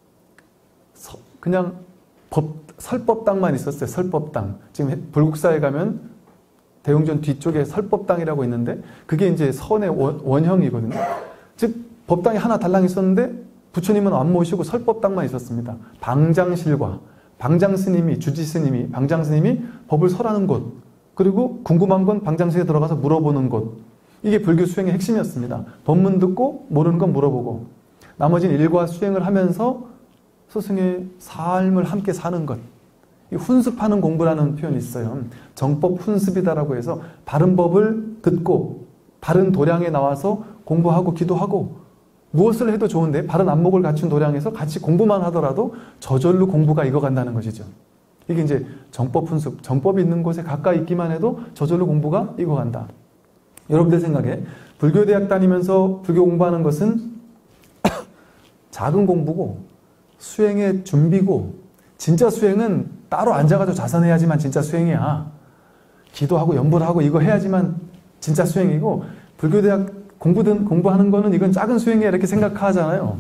그냥 설법당만 있었어요. 설법당. 지금 불국사에 가면 대웅전 뒤쪽에 설법당이라고 있는데 그게 이제 선의 원형이거든요. 즉 법당이 하나 달랑 있었는데 부처님은 안 모시고 설법당만 있었습니다. 방장실과 방장스님이, 주지스님이, 방장스님이 법을 설하는 곳, 그리고 궁금한 건 방장실에 들어가서 물어보는 곳, 이게 불교 수행의 핵심이었습니다. 법문 듣고 모르는 건 물어보고 나머지는 일과 수행을 하면서 스승의 삶을 함께 사는 것, 이 훈습하는 공부라는 표현이 있어요. 정법 훈습이다라고 해서 바른 법을 듣고 바른 도량에 나와서 공부하고 기도하고, 무엇을 해도 좋은데 바른 안목을 갖춘 도량에서 같이 공부만 하더라도 저절로 공부가 익어간다는 것이죠. 이게 이제 정법 훈습, 정법이 있는 곳에 가까이 있기만 해도 저절로 공부가 익어간다. 여러분들 생각에 불교대학 다니면서 불교 공부하는 것은 작은 공부고 수행의 준비고, 진짜 수행은 따로 앉아가지고 자선해야지만 진짜 수행이야. 기도하고 연보를 하고 이거 해야지만 진짜 수행이고, 불교대학 공부하는 거는 이건 작은 수행이야 이렇게 생각하잖아요.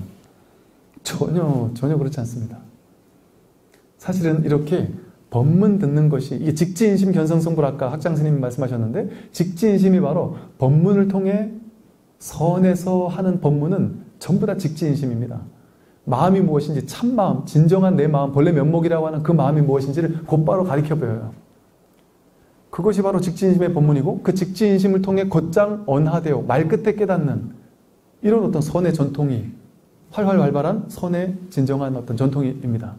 전혀 그렇지 않습니다. 사실은 이렇게 법문 듣는 것이, 이게 직지인심 견성성불 아까 학장스님이 말씀하셨는데, 직지인심이 바로 법문을 통해 선에서 하는 법문은 전부 다 직지인심입니다. 마음이 무엇인지, 참마음, 진정한 내 마음, 본래 면목이라고 하는 그 마음이 무엇인지를 곧바로 가르쳐 보여요. 그것이 바로 직지인심의 법문이고, 그 직지인심을 통해 곧장 언하되어 말끝에 깨닫는 이런 어떤 선의 전통이, 활활 활발한 선의 진정한 어떤 전통입니다.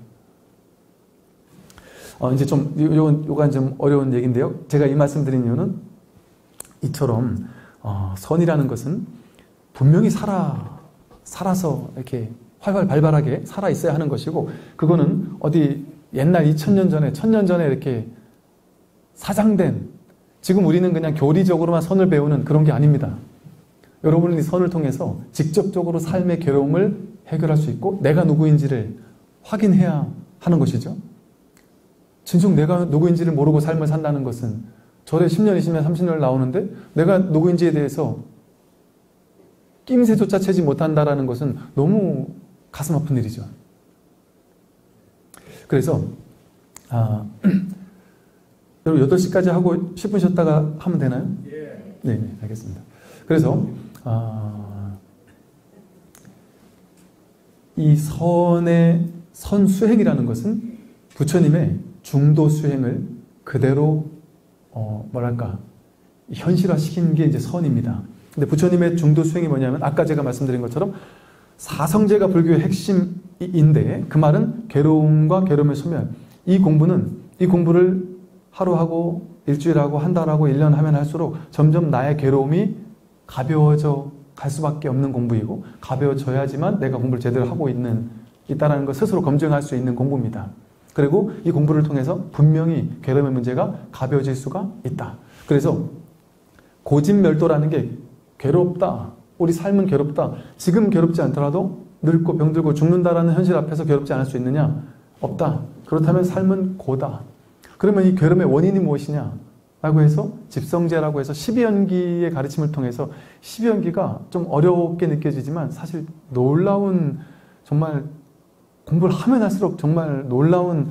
이제 좀 요건 좀 어려운 얘기인데요. 제가 이 말씀 드린 이유는 이처럼 선이라는 것은 분명히 살아서 이렇게 활활 발발하게 살아 있어야 하는 것이고, 그거는 어디 옛날 2000년 전에 1000년 전에 이렇게 사장된, 지금 우리는 그냥 교리적으로만 선을 배우는 그런 게 아닙니다. 여러분은 이 선을 통해서 직접적으로 삶의 괴로움을 해결할 수 있고 내가 누구인지를 확인해야 하는 것이죠. 진정 내가 누구인지를 모르고 삶을 산다는 것은, 절에 10년, 20년, 30년을 나오는데 내가 누구인지에 대해서 낌새조차 채지 못한다는 것은 너무 가슴 아픈 일이죠. 그래서 여러분 8시까지 하고 10분 쉬었다가 하면 되나요? 네, 알겠습니다. 그래서 이 선수행이라는 것은 부처님의 중도 수행을 그대로 현실화시킨 게 이제 선입니다. 근데 부처님의 중도 수행이 뭐냐면, 아까 제가 말씀드린 것처럼 사성제가 불교의 핵심 인데 그 말은 괴로움과 괴로움의 소멸. 이 공부를 하루 하고 일주일 하고 한 달 하고 1년 하면 할수록 점점 나의 괴로움이 가벼워져 갈 수밖에 없는 공부이고 가벼워져야지만 내가 공부를 제대로 하고 있다는 걸 스스로 검증할 수 있는 공부입니다. 그리고 이 공부를 통해서 분명히 괴로움의 문제가 가벼워질 수가 있다. 그래서 고진멸도라는 게 괴롭다. 우리 삶은 괴롭다. 지금 괴롭지 않더라도 늙고 병들고 죽는다라는 현실 앞에서 괴롭지 않을 수 있느냐? 없다. 그렇다면 삶은 고다. 그러면 이 괴로움의 원인이 무엇이냐? 라고 해서 집성제라고 해서 12연기의 가르침을 통해서 12연기가 좀 어렵게 느껴지지만 사실 놀라운 정말 공부를 하면 할수록 정말 놀라운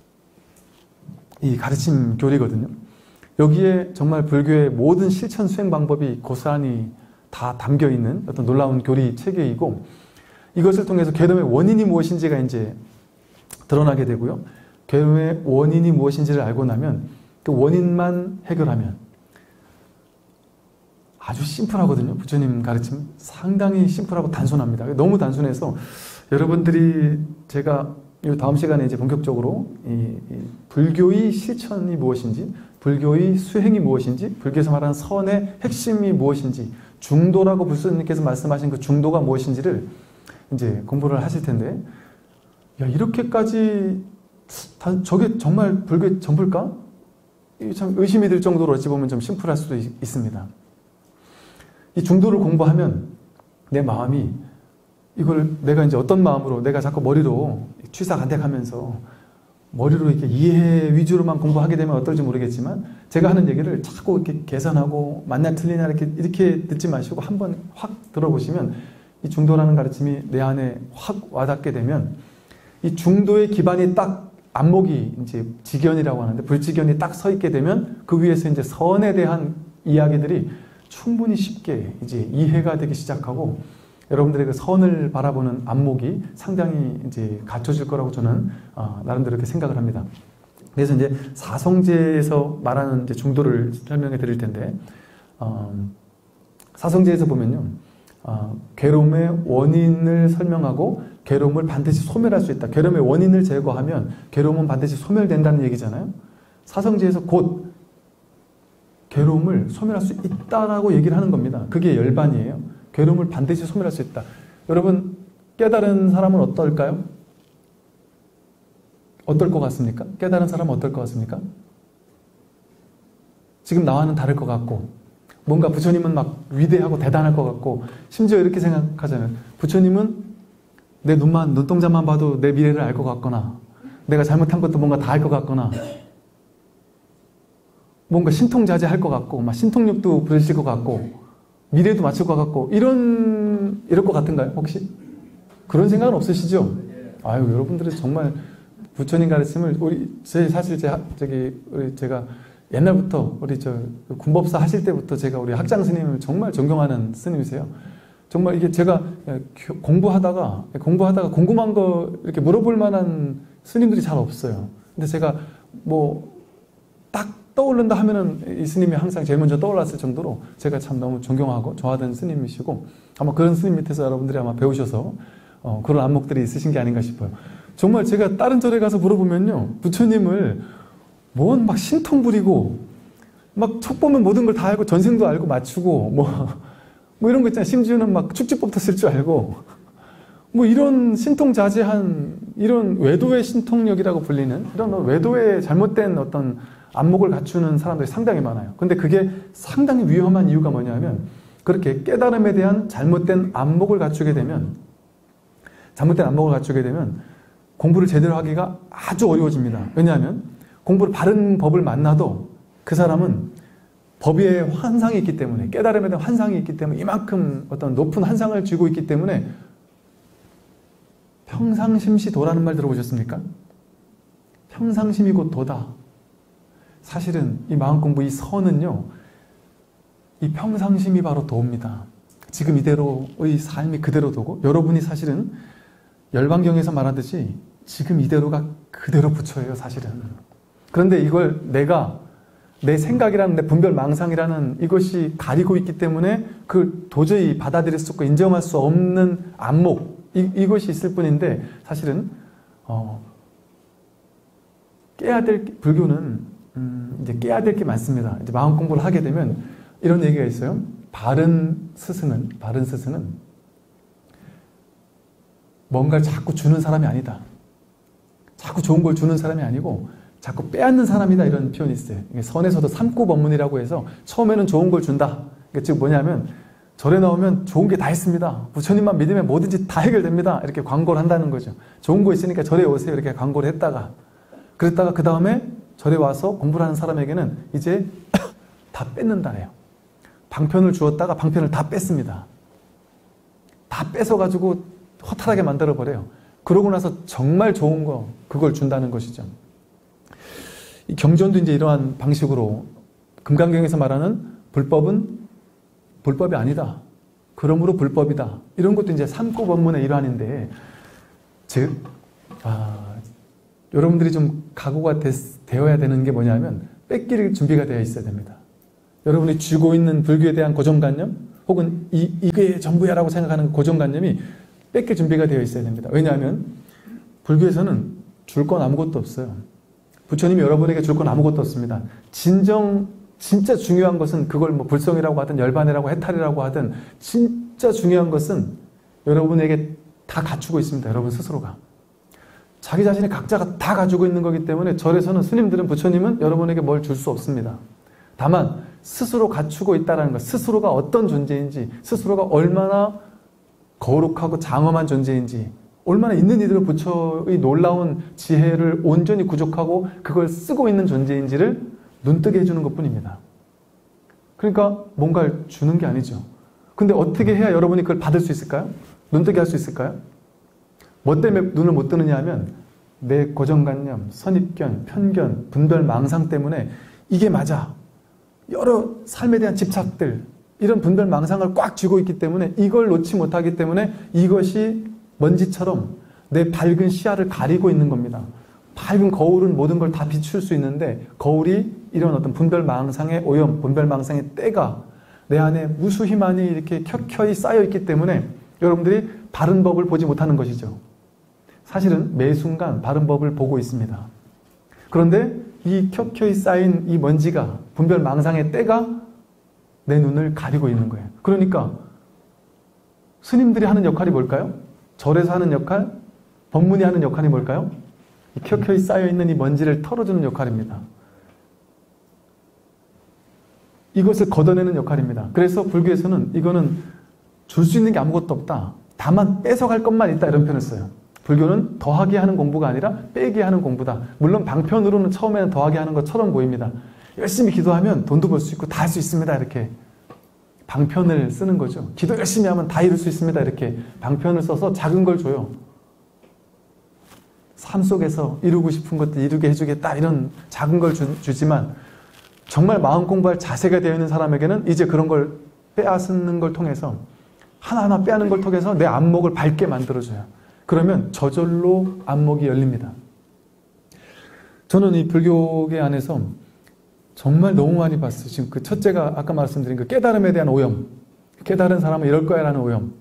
이 가르침 교리거든요. 여기에 정말 불교의 모든 실천 수행 방법이 고스란히 다 담겨 있는 어떤 놀라운 교리 체계이고 이것을 통해서 괴로움의 원인이 무엇인지가 이제 드러나게 되고요. 괴로움의 원인이 무엇인지를 알고 나면 그 원인만 해결하면 아주 심플하거든요. 부처님 가르침 상당히 심플하고 단순합니다. 너무 단순해서 여러분들이 제가 이 다음 시간에 이제 본격적으로 이 불교의 실천이 무엇인지, 불교의 수행이 무엇인지, 불교에서 말하는 선의 핵심이 무엇인지, 중도라고 불스님께서 말씀하신 그 중도가 무엇인지를 이제 공부를 하실 텐데, 야, 이렇게까지 저게 정말 불교의 전부일까? 참 의심이 들 정도로 어찌 보면 좀 심플할 수도 있습니다. 이 중도를 공부하면 내 마음이 이걸 내가 이제 어떤 마음으로 내가 자꾸 머리로 취사간택하면서 머리로 이렇게 이해 위주로만 공부하게 되면 어떨지 모르겠지만 제가 하는 얘기를 자꾸 이렇게 계산하고 맞냐 틀리냐 이렇게 듣지 마시고 한번 확 들어보시면 이 중도라는 가르침이 내 안에 확 와닿게 되면 이 중도의 기반이 딱 안목이 이제 직견이라고 하는데 불직견이 딱 서 있게 되면 그 위에서 이제 선에 대한 이야기들이 충분히 쉽게 이제 이해가 되기 시작하고 여러분들의 그 선을 바라보는 안목이 상당히 이제 갖춰질 거라고 저는 나름대로 이렇게 생각을 합니다. 그래서 이제 사성제에서 말하는 이제 중도를 설명해 드릴 텐데 사성제에서 보면요. 괴로움의 원인을 설명하고 괴로움을 반드시 소멸할 수 있다. 괴로움의 원인을 제거하면 괴로움은 반드시 소멸된다는 얘기잖아요. 사성제에서 곧 괴로움을 소멸할 수 있다라고 얘기를 하는 겁니다. 그게 열반이에요. 괴로움을 반드시 소멸할 수 있다. 여러분 깨달은 사람은 어떨까요? 어떨 것 같습니까? 깨달은 사람은 어떨 것 같습니까? 지금 나와는 다를 것 같고 뭔가 부처님은 막 위대하고 대단할 것 같고 심지어 이렇게 생각하잖아요. 부처님은 내 눈동자만 봐도 내 미래를 알 것 같거나 내가 잘못한 것도 뭔가 다 알 것 같거나 뭔가 신통자제할 것 같고 막 신통력도 부르실 것 같고 미래도 맞출 것 같고 이럴 것 같은가요? 혹시? 그런 생각은 없으시죠? 아유 여러분들은 정말 부처님 가르침을 사실 제가 옛날부터 우리 군법사 하실 때부터 제가 우리 학장 스님을 정말 존경하는 스님이세요. 정말 이게 제가 공부하다가 궁금한 거 이렇게 물어볼 만한 스님들이 잘 없어요. 근데 제가 뭐 딱 떠오른다 하면은 이 스님이 항상 제일 먼저 떠올랐을 정도로 제가 참 너무 존경하고 좋아하던 스님이시고 아마 그런 스님 밑에서 여러분들이 아마 배우셔서 그런 안목들이 있으신 게 아닌가 싶어요. 정말 제가 다른 절에 가서 물어보면요. 부처님을 뭔 막 신통 부리고 막 척 보면 모든 걸 다 알고 전생도 알고 맞추고 뭐 이런 거 있잖아요. 심지어는 막 축지법도 쓸 줄 알고 뭐 이런 신통자제한 이런 외도의 신통력이라고 불리는 이런 외도의 잘못된 어떤 안목을 갖추는 사람들이 상당히 많아요. 근데 그게 상당히 위험한 이유가 뭐냐면 그렇게 깨달음에 대한 잘못된 안목을 갖추게 되면 공부를 제대로 하기가 아주 어려워집니다. 왜냐하면 공부를 바른 법을 만나도 그 사람은 법에 환상이 있기 때문에 깨달음에 대한 환상이 있기 때문에 이만큼 어떤 높은 환상을 쥐고 있기 때문에 평상심시 도라는 말 들어보셨습니까? 평상심이 곧 도다. 사실은 이 마음공부 이 선은요. 이 평상심이 바로 도입니다. 지금 이대로의 삶이 그대로 도고 여러분이 사실은 열반경에서 말하듯이 지금 이대로가 그대로 부처예요. 사실은. 그런데 이걸 내 생각이라는 내 분별 망상이라는 이것이 가리고 있기 때문에 그 도저히 받아들일 수 없고 인정할 수 없는 안목 이것이 있을 뿐인데 사실은 불교는 이제 깨야 될 게 많습니다. 이제 마음 공부를 하게 되면 이런 얘기가 있어요. 바른 스승은 뭔가를 자꾸 주는 사람이 아니다. 자꾸 좋은 걸 주는 사람이 아니고 자꾸 빼앗는 사람이다, 이런 표현이 있어요. 선에서도 삼구법문이라고 해서 처음에는 좋은 걸 준다. 즉 뭐냐면 절에 나오면 좋은 게 다 있습니다. 부처님만 믿으면 뭐든지 다 해결됩니다. 이렇게 광고를 한다는 거죠. 좋은 거 있으니까 절에 오세요. 이렇게 광고를 했다가 그랬다가 그 다음에 절에 와서 공부를 하는 사람에게는 이제 다 뺏는다네요. 방편을 주었다가 방편을 다 뺐습니다. 다 뺏어가지고 허탈하게 만들어버려요. 그러고 나서 정말 좋은 거, 그걸 준다는 것이죠. 이 경전도 이제 이러한 방식으로 금강경에서 말하는 불법은 불법이 아니다. 그러므로 불법이다. 이런 것도 이제 삼구법문의 일환인데, 즉, 여러분들이 좀 각오가 되어야 되는 게 뭐냐면 뺏길 준비가 되어 있어야 됩니다. 여러분이 쥐고 있는 불교에 대한 고정관념, 혹은 이게 전부야라고 생각하는 고정관념이 뺏길 준비가 되어 있어야 됩니다. 왜냐하면 불교에서는 줄 건 아무것도 없어요. 부처님이 여러분에게 줄 건 아무것도 없습니다. 진짜 중요한 것은 그걸 뭐 불성이라고 하든 열반이라고 해탈이라고 하든 진짜 중요한 것은 여러분에게 다 갖추고 있습니다. 여러분 스스로가. 자기 자신이 각자가 다 가지고 있는 거기 때문에 절에서는 스님들은 부처님은 여러분에게 뭘 줄 수 없습니다. 다만 스스로 갖추고 있다는 것, 스스로가 어떤 존재인지, 스스로가 얼마나 거룩하고 장엄한 존재인지, 얼마나 있는 이대로 부처의 놀라운 지혜를 온전히 구족하고 그걸 쓰고 있는 존재인지를 눈뜨게 해주는 것뿐입니다. 그러니까 뭔가를 주는 게 아니죠. 근데 어떻게 해야 여러분이 그걸 받을 수 있을까요? 눈뜨게 할 수 있을까요? 뭐 때문에 눈을 못 뜨느냐 하면 내 고정관념, 선입견, 편견, 분별, 망상 때문에 이게 맞아. 여러 삶에 대한 집착들, 이런 분별, 망상을 꽉 쥐고 있기 때문에 이걸 놓지 못하기 때문에 이것이 먼지처럼 내 밝은 시야를 가리고 있는 겁니다. 밝은 거울은 모든 걸 다 비출 수 있는데 거울이 이런 어떤 분별, 망상의 오염, 분별, 망상의 때가 내 안에 무수히 많이 이렇게 켜켜이 쌓여 있기 때문에 여러분들이 바른 법을 보지 못하는 것이죠. 사실은 매 순간 바른 법을 보고 있습니다. 그런데 이 켜켜이 쌓인 이 먼지가, 분별 망상의 때가 내 눈을 가리고 있는 거예요. 그러니까 스님들이 하는 역할이 뭘까요? 절에서 하는 역할, 법문이 하는 역할이 뭘까요? 이 켜켜이 쌓여있는 이 먼지를 털어주는 역할입니다. 이것을 걷어내는 역할입니다. 그래서 불교에서는 이거는 줄 수 있는 게 아무것도 없다. 다만 뺏어갈 것만 있다, 이런 표현을 써요. 불교는 더하게 하는 공부가 아니라 빼게 하는 공부다. 물론 방편으로는 처음에는 더하게 하는 것처럼 보입니다. 열심히 기도하면 돈도 벌 수 있고 다 할 수 있습니다. 이렇게 방편을 쓰는 거죠. 기도 열심히 하면 다 이룰 수 있습니다. 이렇게 방편을 써서 작은 걸 줘요. 삶 속에서 이루고 싶은 것들 이루게 해주겠다, 이런 작은 걸 주지만 정말 마음 공부할 자세가 되어 있는 사람에게는 이제 그런 걸 빼앗는 걸 통해서, 하나하나 빼앗는 걸 통해서 내 안목을 밝게 만들어줘요. 그러면 저절로 안목이 열립니다. 저는 이 불교계 안에서 정말 너무 많이 봤어요. 지금 그 첫째가 아까 말씀드린 그 깨달음에 대한 오염, 깨달은 사람은 이럴 거야 라는 오염,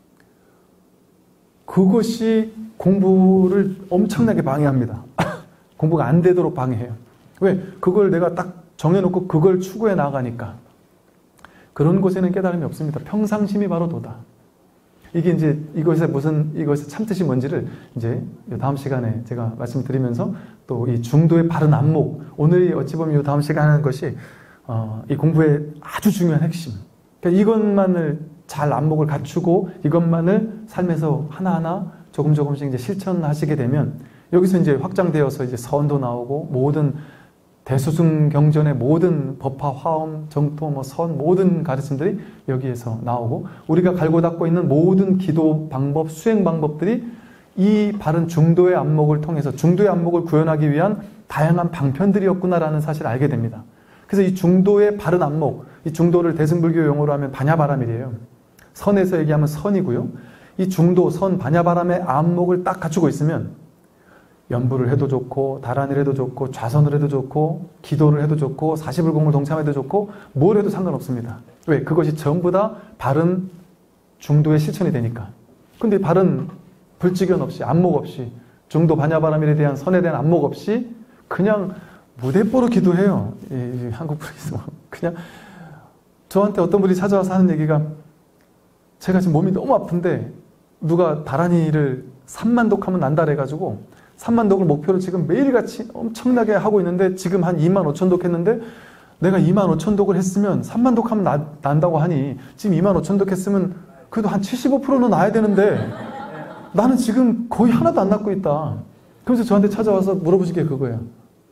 그것이 공부를 엄청나게 방해합니다. 공부가 안 되도록 방해해요. 왜? 그걸 내가 딱 정해놓고 그걸 추구해 나가니까. 그런 곳에는 깨달음이 없습니다. 평상심이 바로 도다. 이게 이제 이것의 참뜻이 뭔지를 이제 다음 시간에 제가 말씀드리면서 또 이 중도의 바른 안목, 오늘이 어찌 보면 이 다음 시간에 하는 것이 이 공부의 아주 중요한 핵심. 그러니까 이것만을 잘 안목을 갖추고 이것만을 삶에서 하나하나 조금씩 이제 실천하시게 되면 여기서 이제 확장되어서 이제 서원도 나오고 모든 대수승 경전의 모든 법화, 화엄, 정토, 선 모든 가르침들이 여기에서 나오고 우리가 갈고 닦고 있는 모든 기도 방법, 수행 방법들이 이 바른 중도의 안목을 통해서 중도의 안목을 구현하기 위한 다양한 방편들이었구나라는 사실을 알게 됩니다. 그래서 이 중도의 바른 안목, 이 중도를 대승불교 용어로 하면 반야바람이래요. 선에서 얘기하면 선이고요. 이 중도, 선, 반야바람의 안목을 딱 갖추고 있으면 연부를 해도 좋고 다란을 해도 좋고 좌선을 해도 좋고 기도를 해도 좋고 사시불공을 동참해도 좋고 뭘 해도 상관없습니다. 왜? 그것이 전부 다 바른 중도의 실천이 되니까. 근데 바른 불지견 없이, 안목 없이, 중도 반야바라밀에 대한 선에 대한 안목 없이 그냥 무대뽀로 기도해요. 이 한국 분께서 그냥 저한테 어떤 분이 찾아와서 하는 얘기가, 제가 지금 몸이 너무 아픈데 누가 다란이를 3만 독 하면 난다 그래가지고 3만 독을 목표로 지금 매일같이 엄청나게 하고 있는데, 지금 한 2만 5천 독 했는데, 내가 2만 5천 독을 했으면 3만 독 하면 난다고 하니, 지금 2만 5천 독 했으면 그래도 한 75%는 나야 되는데 나는 지금 거의 하나도 안 낫고 있다. 그래서 저한테 찾아와서 물어보신 게 그거예요.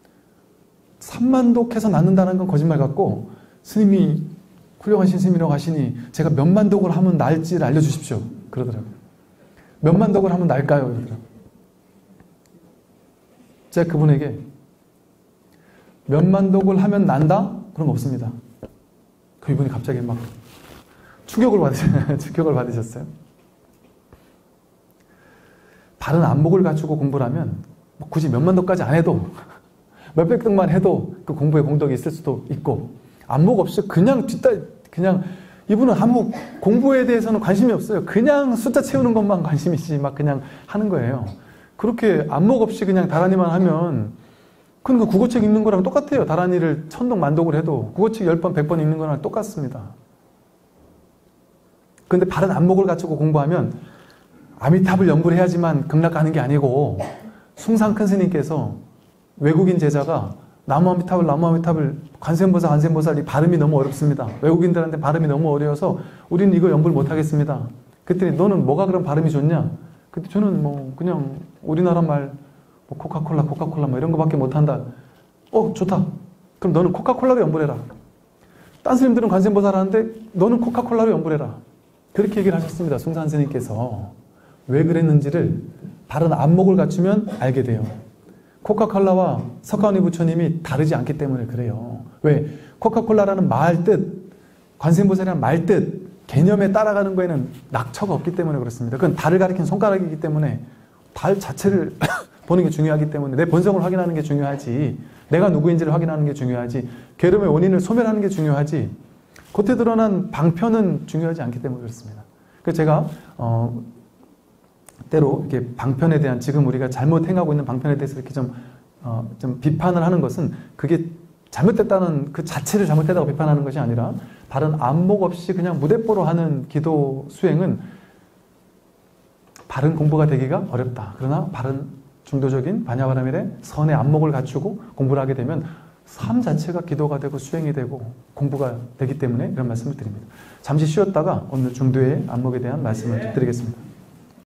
3만 독 해서 낫는다는 건 거짓말 같고, 스님이 훌륭하신 스님이라고 하시니 제가 몇만 독을 하면 나을지를 알려주십시오. 그러더라고요. 몇만 독을 하면 나을까요? 그러더라고요. 제가 그분에게 몇만 독을 하면 난다? 그런 거 없습니다. 그 이분이 갑자기 막 충격을 받으셨어요. 바른 안목을 갖추고 공부를 하면 굳이 몇만 독까지 안 해도 몇백 독만 해도 그 공부에 공덕이 있을 수도 있고, 안목 없이 그냥 이분은 안목 공부에 대해서는 관심이 없어요. 그냥 숫자 채우는 것만 관심이지 막 그냥 하는 거예요. 그렇게 안목 없이 그냥 다란이만 하면 그건 국어책 읽는 거랑 똑같아요. 다란이를 1000독 만독을 해도 국어책 10번 100번 읽는 거랑 똑같습니다. 그런데 바른 안목을 갖추고 공부하면 아미탑을 연불 해야지만 극락가는 게 아니고, 숭상 큰 스님께서 외국인 제자가 나무 아미탑을 관세음보살 이 발음이 너무 어렵습니다. 외국인들한테 발음이 너무 어려워서 우리는 이거 연불 못 하겠습니다. 그랬더니 너는 뭐가 그런 발음이 좋냐? 그때 저는 뭐 그냥 우리나라 말 뭐 코카콜라 뭐 이런 거밖에 못한다. 좋다. 그럼 너는 코카콜라로 연불해라. 딴 스님들은 관세음보살 하는데 너는 코카콜라로 연불해라. 그렇게 얘기를 하셨습니다. 숭산 스님께서. 왜 그랬는지를 바른 안목을 갖추면 알게 돼요. 코카콜라와 석가모니 부처님이 다르지 않기 때문에 그래요. 왜? 코카콜라라는 말 뜻, 관세음보살이라는 말 뜻, 개념에 따라가는 거에는 낙처가 없기 때문에 그렇습니다. 그건 달을 가리킨 손가락이기 때문에 달 자체를 보는 게 중요하기 때문에 내 본성을 확인하는 게 중요하지, 내가 누구인지를 확인하는 게 중요하지, 괴로움의 원인을 소멸하는 게 중요하지, 겉에 드러난 방편은 중요하지 않기 때문에 그렇습니다. 그래서 제가 때로 이렇게 방편에 대한, 지금 우리가 잘못 행하고 있는 방편에 대해서 이렇게 좀 비판을 하는 것은, 그게 잘못됐다는 그 자체를 잘못됐다고 비판하는 것이 아니라, 바른 안목 없이 그냥 무대뽀로 하는 기도 수행은 바른 공부가 되기가 어렵다. 그러나 바른 중도적인 반야바라밀의 선의 안목을 갖추고 공부를 하게 되면 삶 자체가 기도가 되고 수행이 되고 공부가 되기 때문에 이런 말씀을 드립니다. 잠시 쉬었다가 오늘 중도의 안목에 대한 말씀을 드리겠습니다.